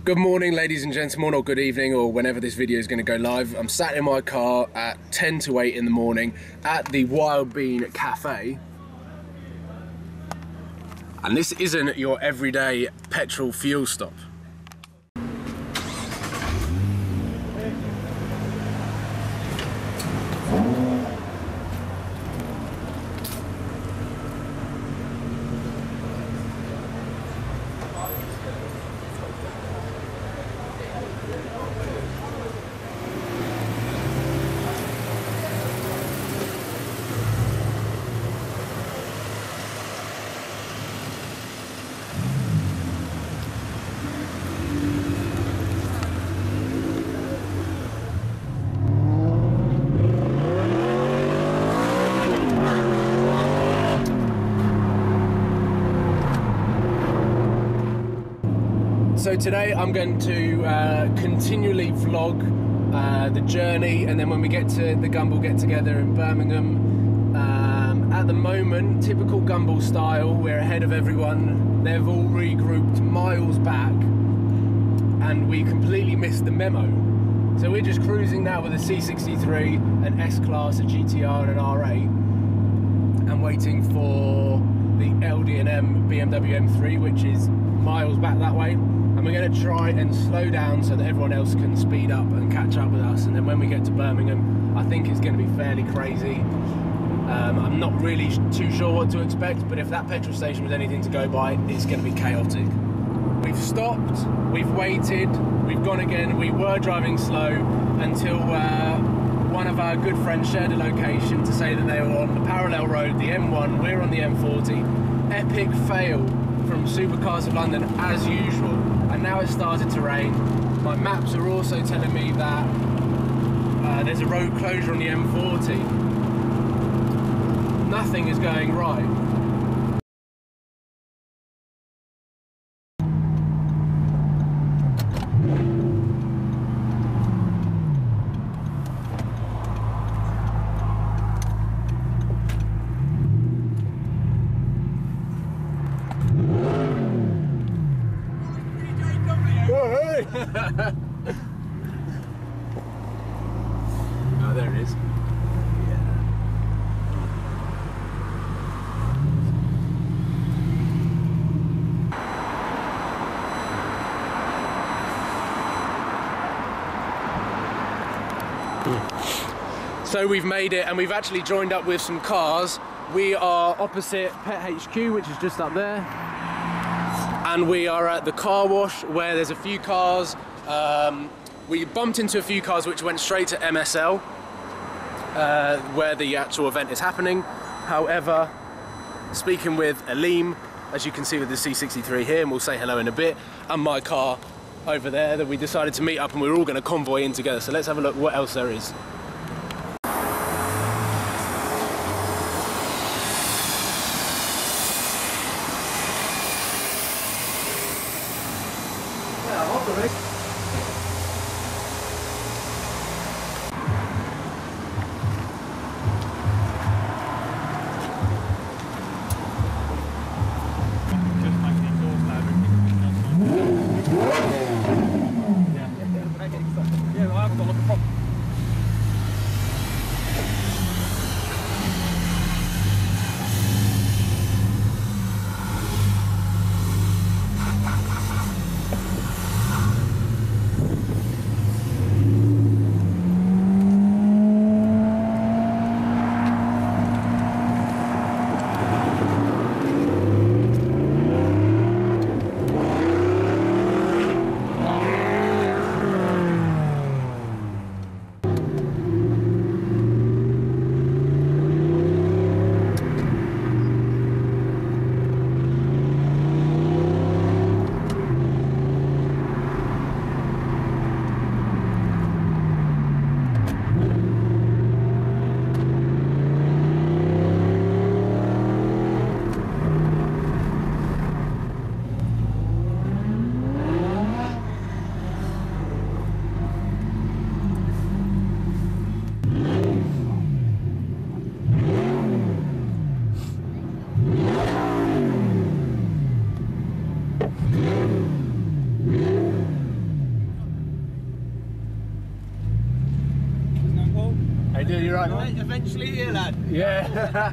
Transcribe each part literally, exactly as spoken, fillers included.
Good morning, ladies and gentlemen, or good evening, or whenever this video is going to go live. I'm sat in my car at ten to eight in the morning at the Wild Bean Cafe. And this isn't your everyday petrol fuel stop. So today I'm going to uh, continually vlog uh, the journey, and then when we get to the Gumball get together in Birmingham, um, at the moment, typical Gumball style, we're ahead of everyone. They've all regrouped miles back and we completely missed the memo. So we're just cruising now with a C sixty-three, an S-Class, a G T R and an R eight, and waiting for the L D and M B M W M three, which is miles back that way. And we're going to try and slow down so that everyone else can speed up and catch up with us. And then when we get to Birmingham, I think it's going to be fairly crazy. Um, I'm not really too sure what to expect, but if that petrol station was anything to go by, it's going to be chaotic. We've stopped, we've waited, we've gone again. We were driving slow until uh, one of our good friends shared a location to say that they were on the parallel road, the M one, we're on the M forty. Epic fail from Supercars of London as usual. And now it's started to rain. My maps are also telling me that uh, there's a road closure on the M forty. Nothing is going right. Oh, there it is. Yeah. So we've made it, and we've actually joined up with some cars. We are opposite Pet H Q, which is just up there. And we are at the car wash where there's a few cars. Um, we bumped into a few cars which went straight to M S L, uh, where the actual event is happening. However, speaking with Aleem, as you can see with the C sixty-three here, and we'll say hello in a bit, and my car over there, that we decided to meet up and we we're all going to convoy in together. So let's have a look what else there is. right. Right, eventually here, lad. Yeah.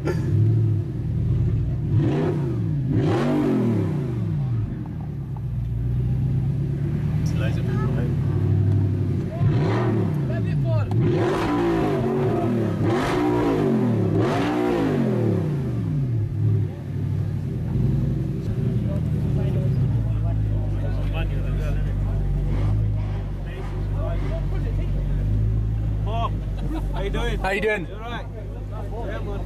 Loads of people, mate. How you doing? How you doing? You alright? Yeah, man.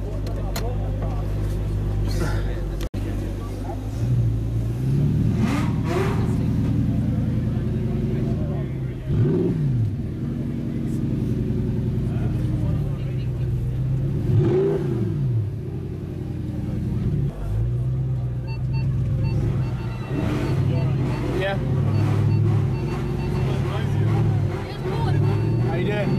Yeah. How you doing?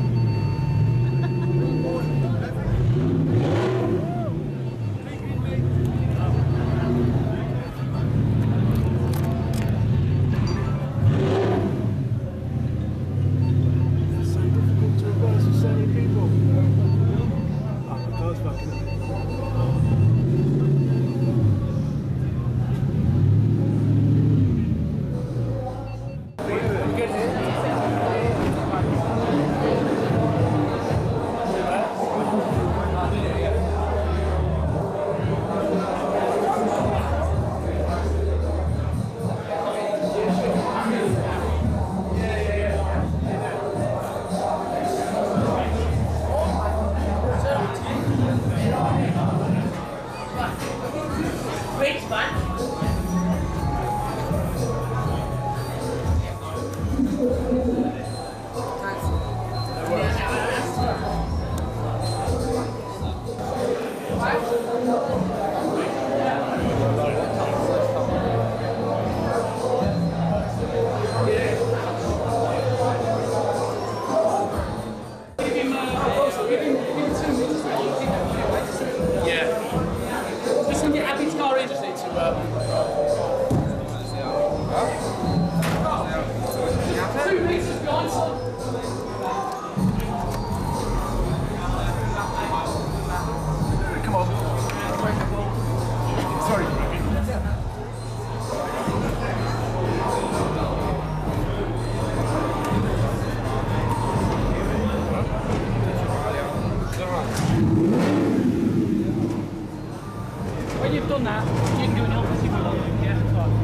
When you've done that, you can do an opposite one. Yeah, that's fine.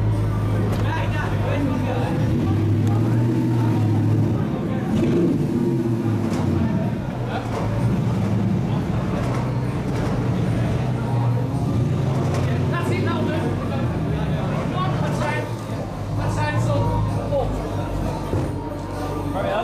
That's it, that'll do. Come on, that's right. That's right, so. Four. Hurry up.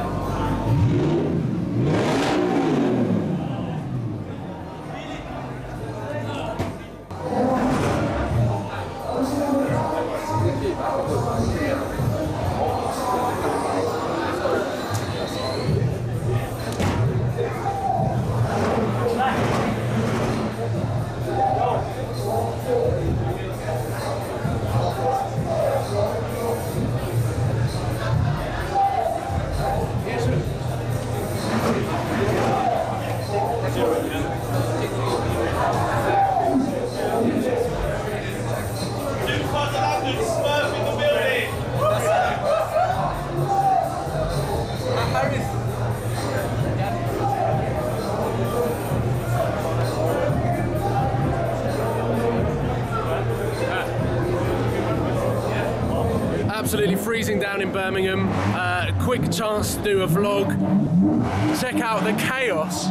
Absolutely freezing down in Birmingham. Uh, quick chance to do a vlog. Check out the chaos.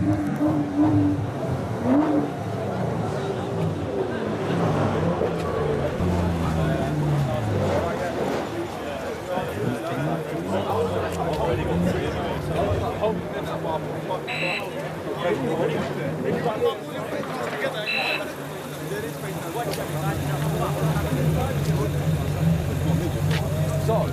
So.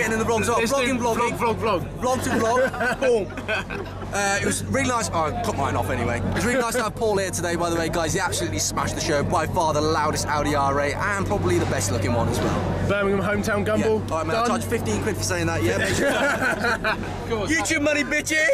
getting in the vlogs. Oh, Let's vlogging, do vlogging. Vlog, vlog, vlog. Vlog to vlog. Boom. Uh, it was really nice. Oh, I cut mine off anyway. It was really nice to have Paul here today, by the way, guys. He absolutely smashed the show. By far the loudest Audi R eight and probably the best looking one as well. Birmingham hometown Yeah. Gumball. All right, man. I'll charge fifteen quid for saying that. Yeah. Make sure. YouTube money, bitches.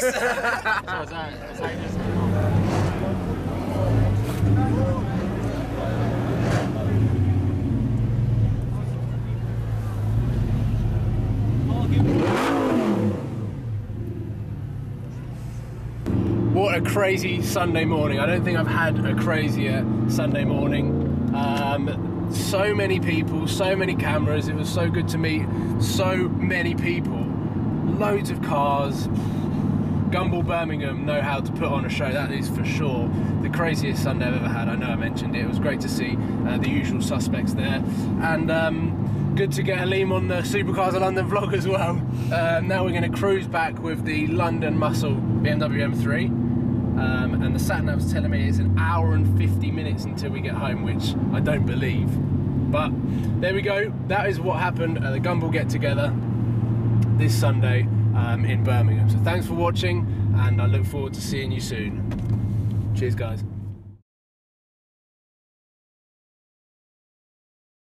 What a crazy Sunday morning. I don't think I've had a crazier Sunday morning. Um, so many people, so many cameras. It was so good to meet so many people. Loads of cars. Gumball Birmingham know how to put on a show, that is for sure. The craziest Sunday I've ever had. I know I mentioned it. It was great to see uh, the usual suspects there. And um, good to get Aleem on the Supercars of London vlog as well. Uh, now we're going to cruise back with the London Muscle B M W M three. Um, and the sat-nav's telling me it's an hour and fifty minutes until we get home, which I don't believe. But there we go. That is what happened at the Gumball get-together this Sunday um, in Birmingham. So thanks for watching, and I look forward to seeing you soon. Cheers, guys.